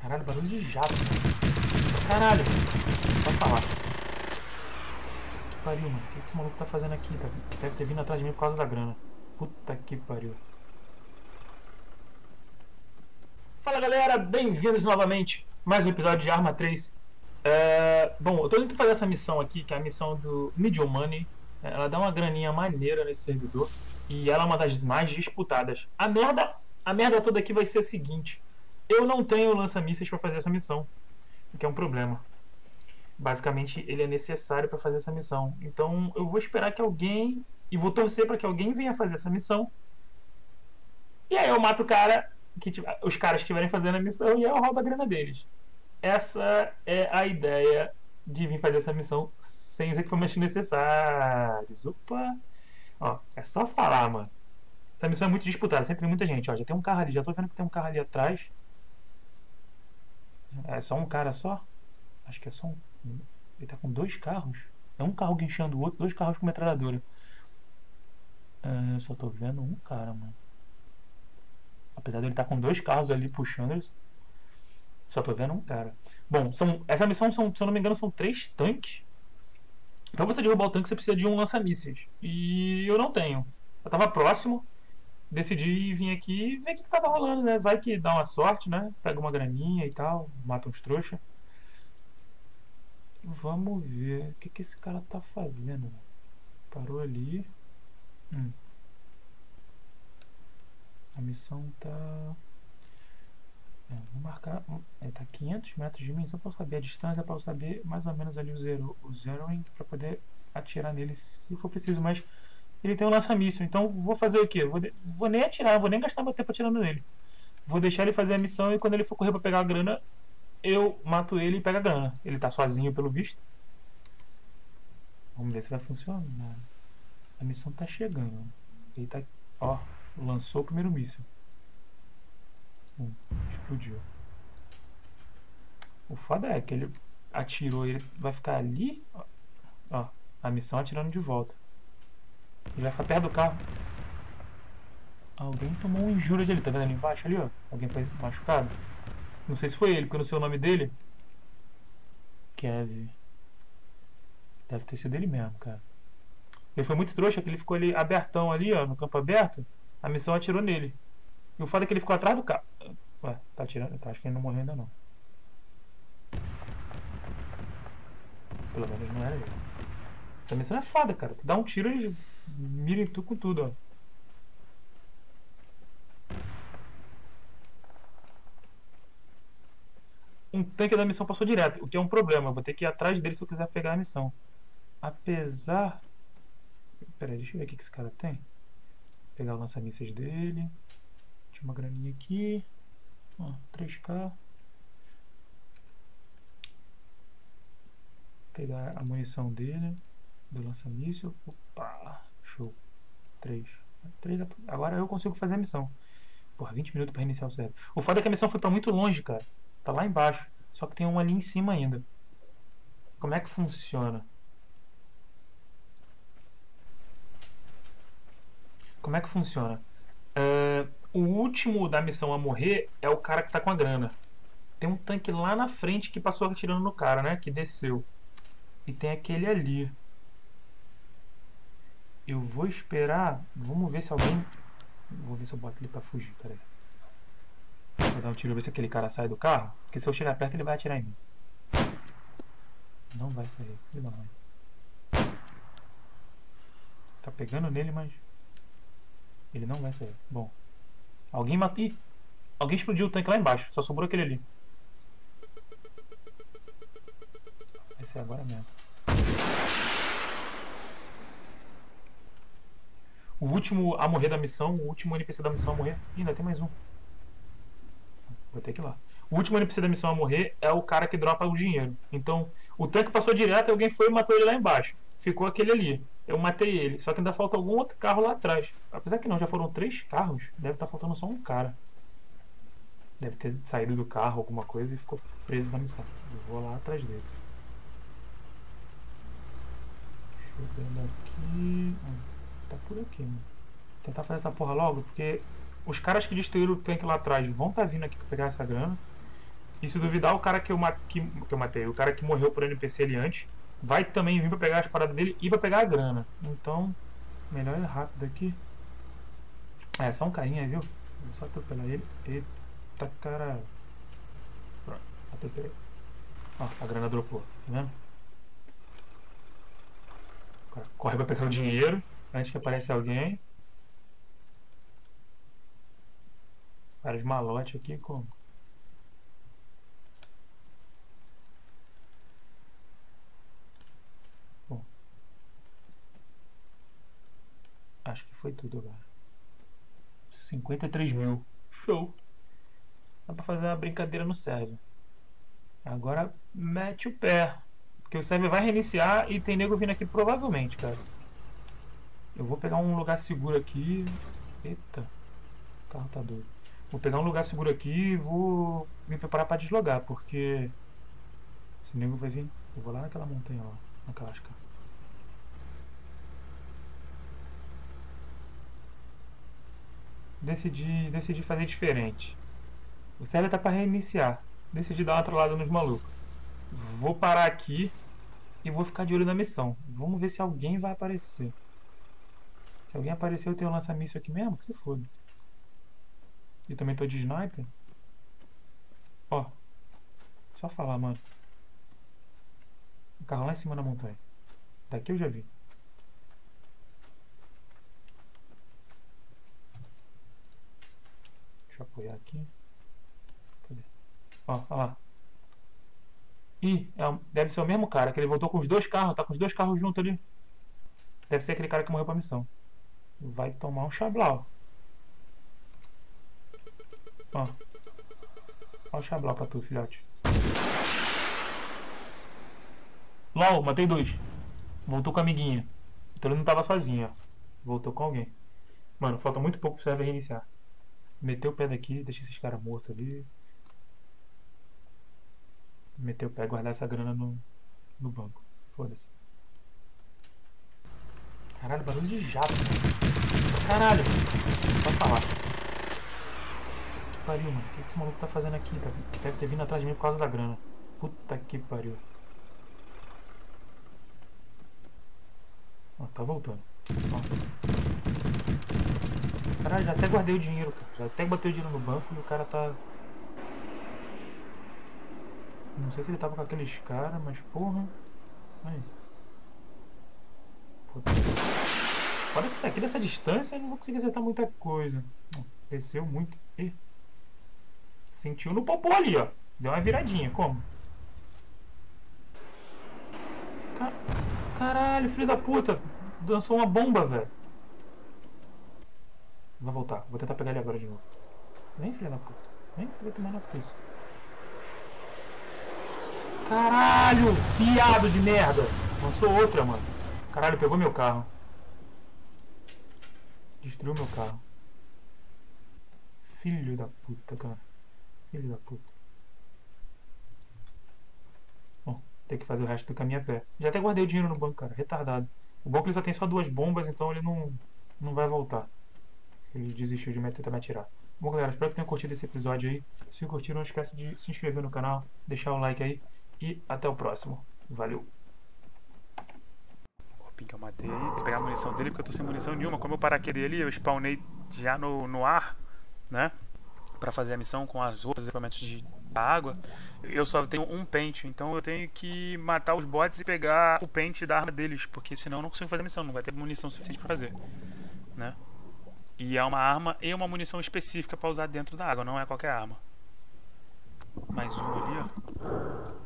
Caralho, barulho de jato. Caralho. Pode falar. Que pariu, mano. O que esse maluco tá fazendo aqui? Deve ter vindo atrás de mim por causa da grana. Puta que pariu. Fala, galera. Bem-vindos novamente. Mais um episódio de Arma 3. Bom, eu tô tentando fazer essa missão aqui, que é a missão do Medium Money. Ela dá uma graninha maneira nesse servidor. E ela é uma das mais disputadas. A merda toda aqui vai ser o seguinte. Eu não tenho lança-mísseis pra fazer essa missão. O que é um problema. Basicamente, ele é necessário pra fazer essa missão. Então, eu vou esperar que alguém... E vou torcer pra que alguém venha fazer essa missão. E aí eu mato o cara... os caras que estiverem fazendo a missão e aí eu roubo a grana deles. Essa é a ideia de vir fazer essa missão sem os equipamentos necessários. Opa! Ó, é só falar, mano. Essa missão é muito disputada, sempre tem muita gente. Ó, já tem um carro ali, já tô vendo que tem um carro ali atrás. É só um cara só? Acho que é só um. Ele tá com dois carros. É um carro guinchando o outro, dois carros com metralhadora. Eu só tô vendo um cara, mano. Apesar dele estar com dois carros ali puxando, eles... só tô vendo um cara. Bom, essa missão, se eu não me engano, são 3 tanques. Pra você derrubar o tanque, você precisa de um lança-mísseis. E eu não tenho. Eu tava próximo. Decidi vir aqui e ver o que tava rolando, né? Vai que dá uma sorte, né? Pega uma graninha e tal, mata uns trouxa. Vamos ver o que esse cara tá fazendo. Parou ali. A missão tá... vou marcar... Ele tá a 500 metros de mim, só pra eu saber a distância, pra eu saber mais ou menos ali o zeroing, pra poder atirar nele se for preciso, mas ele tem um lança-míssil, então vou fazer o quê? Vou nem atirar, vou nem gastar meu tempo atirando nele. Vou deixar ele fazer a missão e quando ele for correr pra pegar a grana, eu mato ele e pego a grana. Ele tá sozinho pelo visto. Vamos ver se vai funcionar. A missão tá chegando. Ele tá... Ó, lançou o primeiro míssil. Explodiu. O foda é que ele atirou, ele vai ficar ali. Ó, a missão atirando de volta. Ele vai ficar perto do carro. Alguém tomou um injúria de ali, tá vendo ali embaixo ali, ó? Alguém foi machucado. Não sei se foi ele, porque eu não sei o nome dele. Kev. Deve ter sido ele mesmo, cara. Ele foi muito trouxa, que ele ficou ali abertão ali, ó, no campo aberto. A missão atirou nele. E o foda é que ele ficou atrás do carro. Ué, tá atirando? Acho que ele não morreu ainda não. Pelo menos não era ele. Essa missão é foda, cara. Tu dá um tiro e eles miram em tu com tudo, ó. Um tanque da missão passou direto, o que é um problema. Eu vou ter que ir atrás dele se eu quiser pegar a missão. Apesar... Pera aí, deixa eu ver o que esse cara tem. Vou pegar o lança-mísseis dele. Tinha uma graninha aqui. Ó, 3k. Pegar a munição dele. Do lança-míssil. Opa, show. 3. Agora eu consigo fazer a missão. Porra, 20 minutos pra reiniciar o server. O foda é que a missão foi pra muito longe, cara. Tá lá embaixo. Só que tem um ali em cima ainda. Como é que funciona? Como é que funciona? O último da missão a morrer é o cara que tá com a grana. Tem um tanque lá na frente que passou atirando no cara, né? Que desceu. E tem aquele ali. Eu vou esperar. Vamos ver se alguém... Vou ver se eu boto ele pra fugir, peraí. Vou dar um tiro, ver se aquele cara sai do carro. Porque se eu chegar perto ele vai atirar em mim. Não vai sair. Ele não vai. Tá pegando nele, mas... ele não vai sair. Bom. Alguém matou... Ih! Alguém explodiu o tanque lá embaixo. Só sobrou aquele ali. Vai ser agora mesmo. O último a morrer da missão, o último NPC da missão a morrer... Ih, ainda tem mais um. Vou ter que ir lá. O último NPC da missão a morrer é o cara que dropa o dinheiro. Então, o tanque passou direto e alguém foi e matou ele lá embaixo. Ficou aquele ali. Eu matei ele. Só que ainda falta algum outro carro lá atrás. Apesar que não, já foram 3 carros. Deve estar faltando só um cara. Deve ter saído do carro, alguma coisa, e ficou preso na missão. Eu vou lá atrás dele. Chegando aqui... tá por aqui, mano. Vou tentar fazer essa porra logo, porque... os caras que destruíram o tanque lá atrás vão estar vindo aqui pra pegar essa grana. E se duvidar, o cara que eu matei, o cara que morreu por NPC ali antes, vai também vir pra pegar as paradas dele e pra pegar a grana. Então, melhor ir rápido aqui. É, só um carinha, viu? Vou só atropelar ele. Eita, caralho. Pronto, atropelei. Ó, a grana dropou, tá vendo? O cara corre pra pegar o dinheiro antes que apareça alguém. Vários malotes aqui, como? Bom. Acho que foi tudo agora. 53 mil. Show! Dá pra fazer uma brincadeira no server. Agora mete o pé. Porque o server vai reiniciar e tem nego vindo aqui provavelmente, cara. Eu vou pegar um lugar seguro aqui. Eita. O carro tá doido. Vou pegar um lugar seguro aqui e vou me preparar pra deslogar. Porque esse nego vai vir. Eu vou lá naquela montanha lá. Naquela escada. Decidi fazer diferente. O server tá pra reiniciar. Decidi dar uma trollada nos malucos. Vou parar aqui e vou ficar de olho na missão. Vamos ver se alguém vai aparecer. Se alguém aparecer, eu tenho um lança-míssil aqui mesmo, que se foda. Eu também tô de sniper. Ó. Só falar, mano. O carro lá em cima da montanha. Daqui eu já vi. Deixa eu apoiar aqui. Cadê? Ó, olha lá. Ih, deve ser o mesmo cara, que ele voltou com os dois carros, tá com os dois carros juntos ali. Deve ser aquele cara que morreu pra missão. Vai tomar um chablau. Ó. Ó o chablau pra tu, filhote. LOL, matei dois. Voltou com a amiguinha. Então ele não tava sozinho, ó. Voltou com alguém. Mano, falta muito pouco pro server reiniciar. Meteu o pé daqui, deixa esses caras mortos ali. Meter o pé e guardar essa grana no banco. Foda-se. Caralho, barulho de jato. Caralho. Pode falar. Que pariu, mano. O que esse maluco tá fazendo aqui? Deve ter vindo atrás de mim por causa da grana. Puta que pariu. Ó, tá voltando. Ó. Caralho, já até guardei o dinheiro, cara. Já até botei o dinheiro no banco e o cara tá... Não sei se ele tava com aqueles caras, mas porra. Aí. Olha que daqui dessa distância eu não vou conseguir acertar muita coisa. Desceu muito. Ih. Sentiu no popô ali, ó. Deu uma viradinha. Como? Caralho, filho da puta. Dançou uma bomba, velho. Vai voltar. Vou tentar pegar ele agora de novo. Vem, filho da puta. Vem, tu vai tomar na frente. Caralho, viado de merda. Lançou outra, mano. Caralho, pegou meu carro. Destruiu meu carro. Filho da puta, cara. Filho da puta. Bom, tem que fazer o resto do caminho a pé. Já até guardei o dinheiro no banco, cara. Retardado. O bom é que ele só tem só 2 bombas, então ele não vai voltar. Ele desistiu de tentar me atirar. Bom, galera, espero que tenham curtido esse episódio aí. Se curtiram, não esquece de se inscrever no canal, deixar o like aí. E até o próximo. Valeu. O Pink eu matei. Vou pegar a munição dele porque eu tô sem munição nenhuma. Como eu paraquedei ali, eu spawnei já no ar, né? Pra fazer a missão com as roupas, equipamentos da água. Eu só tenho um pente, então eu tenho que matar os bots e pegar o pente da arma deles, porque senão eu não consigo fazer a missão, não vai ter munição suficiente pra fazer, né? E é uma arma e uma munição específica pra usar dentro da água, não é qualquer arma. Mais um ali, ó.